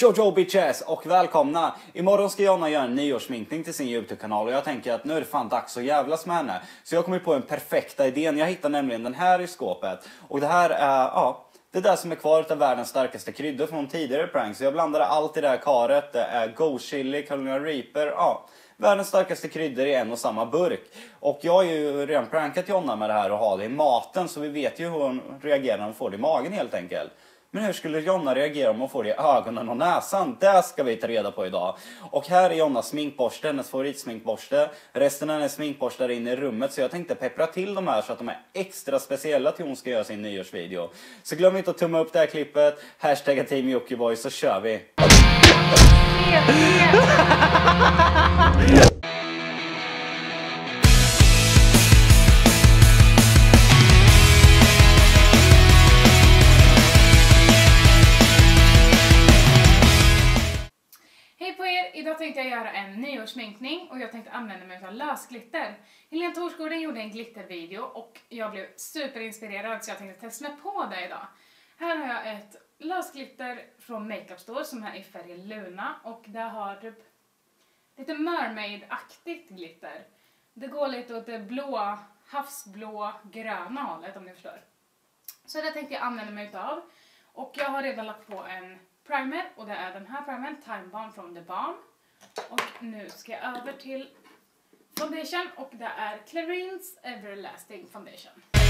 Jojo bitches och välkomna! Imorgon ska Jonna göra en nyårssminkning till sin YouTube-kanal och jag tänker att nu är det fan dags att jävlas med henne. Så jag kommer på en perfekta idén. Jag hittar nämligen den här i skåpet. Och det här är, det där som är kvar av världens starkaste kryddor från tidigare pranks. Så jag blandade allt i det här karet. Det är Go Chili, Carolina Reaper, världens starkaste kryddor i en och samma burk. Och jag har ju redan prankat Jonna med det här och har det i maten. Så vi vet ju hur hon reagerar när hon får det i magen helt enkelt. Men hur skulle Jonna reagera om hon får det i ögonen och näsan? Det ska vi ta reda på idag. Och här är Jonnas sminkborste, hennes favoritsminkborste. Resten av hennes sminkborstar in i rummet. Så jag tänkte peppra till de här så att de är extra speciella till hon ska göra sin nyårsvideo. Så glöm inte att tumma upp det här klippet. Hashtagga Team Jockiboi så kör vi. Idag tänkte jag göra en nyårssminkning och jag tänkte använda mig av lösglitter. Helene Torsgården gjorde en glittervideo och jag blev superinspirerad så jag tänkte testa mig på det idag. Här har jag ett lösglitter från Makeup Store som är i färgen Luna och det har typ lite mermaid-aktigt glitter. Det går lite åt det blå, havsblå, gröna hållet om ni förstår. Så det tänkte jag använda mig av och jag har redan lagt på en primer och det är den här primern, Time Bomb från The Balm. Och nu ska jag över till foundation och det är Clarins Everlasting Foundation.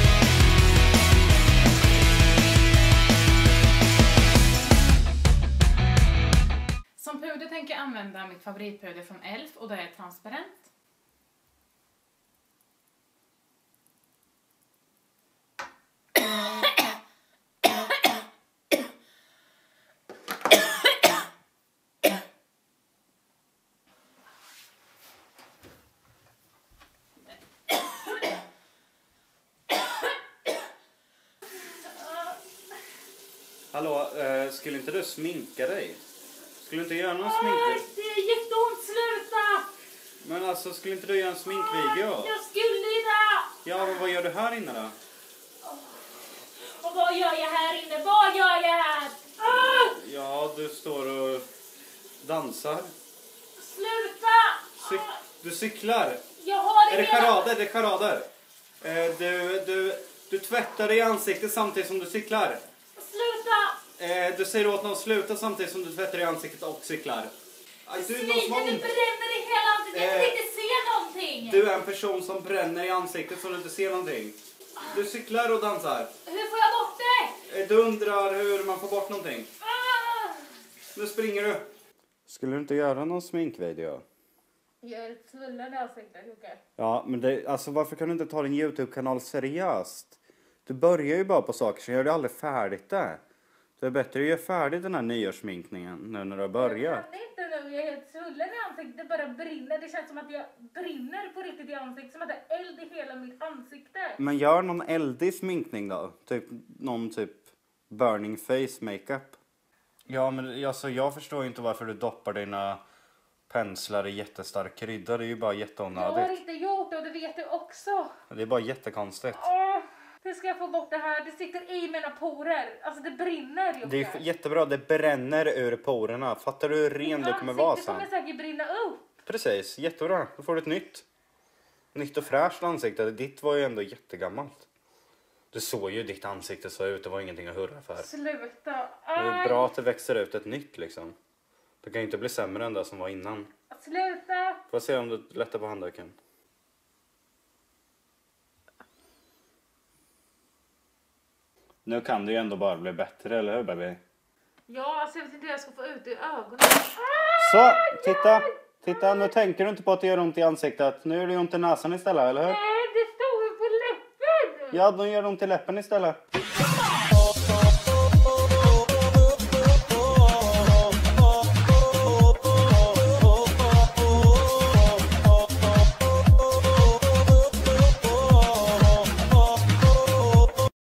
Som puder tänker jag använda mitt favoritpuder från Elf och det är transparent. Hallå, skulle inte du sminka dig? Skulle du inte göra någon sminkvideo? Det är jätteont, sluta! Men alltså, skulle inte du göra en sminkvideo? Jag skulle idag! Ja, men vad gör du här inne då? Och vad gör jag här inne? Vad gör jag här? Ja, du står och dansar. Sluta! Du cyklar. Jag har Är det charader? Det är charader. Du tvättar dig i ansiktet samtidigt som du cyklar. Sluta! Du säger åt någon sluta samtidigt som du tvättar dig i ansiktet och cyklar. Du bränner i hela ansiktet. Jag vill inte se någonting. Du är en person som bränner i ansiktet så du inte ser någonting. Du cyklar och dansar. Hur får jag bort det? Du undrar hur man får bort någonting. Nu springer du. Skulle du inte göra någon sminkvideo? Jag är svullen i ansiktet, Jocke. Ja, men alltså varför kan du inte ta din YouTube-kanal seriöst? Du börjar ju bara på saker så gör du aldrig färdigt det. Det är bättre att göra färdigt den här nyårssminkningen nu när du har börjat. Jag kan inte nu, jag är helt svullen i ansiktet, det bara brinner. Det känns som att jag brinner på riktigt i ansiktet, som att det är eld i hela mitt ansikte. Men gör någon eldig sminkning då. Någon typ burning face makeup. Ja, men alltså, jag förstår inte varför du doppar dina penslar i jättestark krydda. Det är ju bara jätteonödigt. Jag har inte gjort det och det vet du också. Det är bara jättekonstigt. Hur ska jag få bort det här? Det sitter i mina porer. Alltså det brinner ju. Det är jättebra, det bränner ur porerna. Fattar du hur ren du kommer vara sen? Det kommer säkert brinna upp. Precis, jättebra. Då får du ett nytt. Nytt och fräscht ansikte. Ditt var ju ändå jättegammalt. Du såg ju ditt ansikte så ut, det var ingenting att hurra för. Sluta. Det är bra att det växer ut ett nytt liksom. Det kan ju inte bli sämre än det som var innan. Sluta. Får se om du lättar på handduken. Nu kan det ju ändå bara bli bättre, eller hur baby? Ja, alltså jag vet inte hur jag ska få ut det i ögonen. Så, titta, nu tänker du inte på att det gör ont i ansiktet. Nu gör det ont i näsan istället, eller hur? Nej, det står ju på läppen. Ja, då gör det ont i läppen istället.